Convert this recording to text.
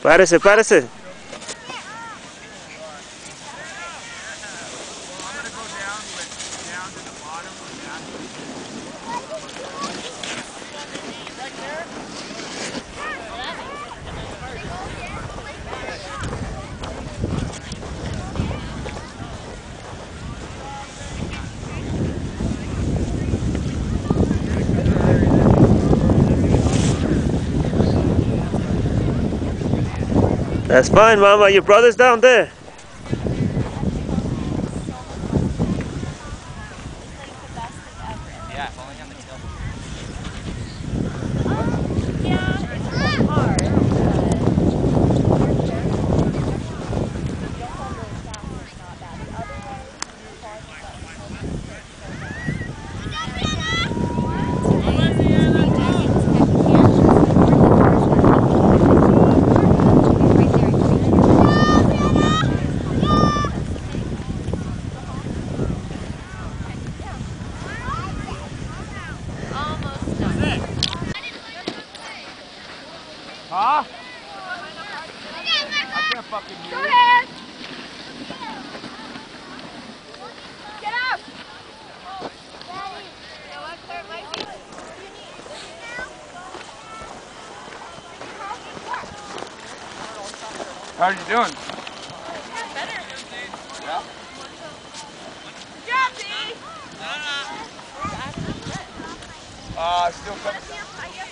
Párese, párese. That's fine, Mama. Your brother's down there. Yeah, falling on the tail. Yeah, it's really hard. Huh? I can't fucking hear you. Go ahead. Get up. How are you doing? Better. Yeah. Good job, D. Still coming.